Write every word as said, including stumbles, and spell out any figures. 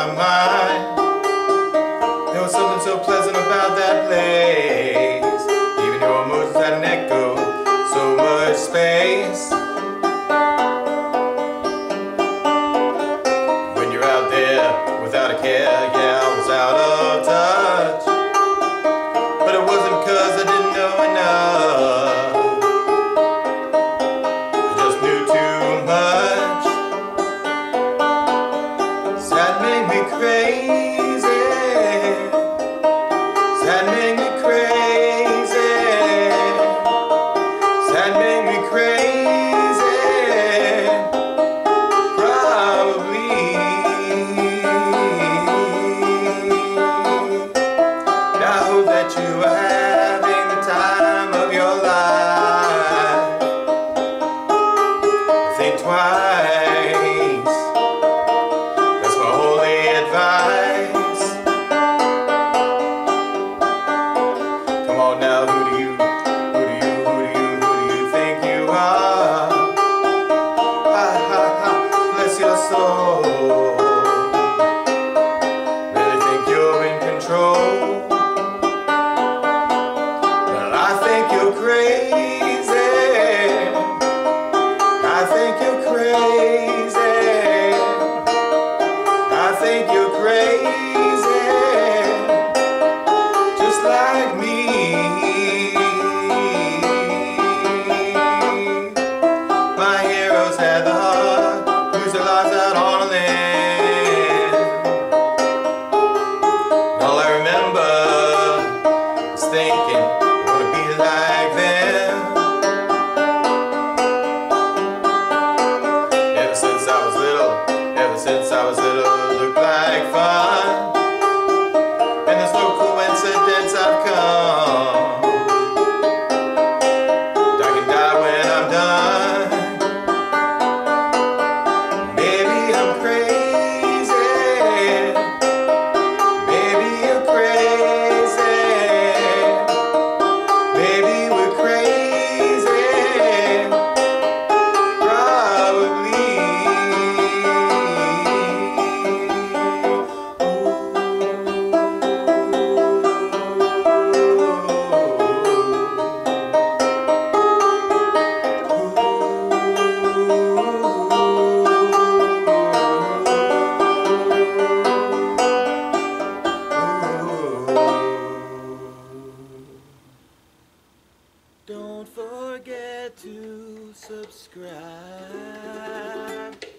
my mind. There was something so pleasant about that place. Even your emotions had an echo, so much space. When you're out there without a care, yeah, I was out of touch. But it wasn't because I didn't know enough. I just knew too much. So that made me crazy. So that made me crazy. So that made me crazy. Probably. And I hope that you are having the time of your life. Think twice. That's my only advice. Come on now, who do you, who do you, who do you, who do you think you are? Ha ha ha, bless your soul. Really think you're in control? Well, I think you're crazy. I think you're crazy. I think you're crazy. Just like me. My heroes had the heart, lose their lives out on a limb. And all I remember is thinking, I wanna be like them. Ever since I was little, ever since I was little, it looked like fun. And there's no coincidence I've come. I can die when I'm done. Maybe I'm crazy. Maybe you're crazy. Maybe we're crazy. Probably. Don't forget to subscribe.